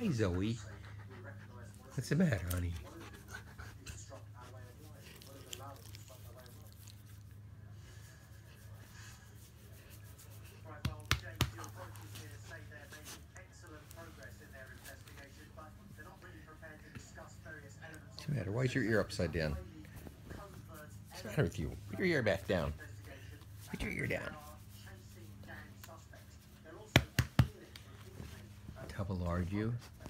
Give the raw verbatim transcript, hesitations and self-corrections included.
Hi, Zoe. What's the matter, honey? What's the matter? Why is your ear upside down? What's the matter with you? Put your ear back down. Put your ear down. Tuballard you?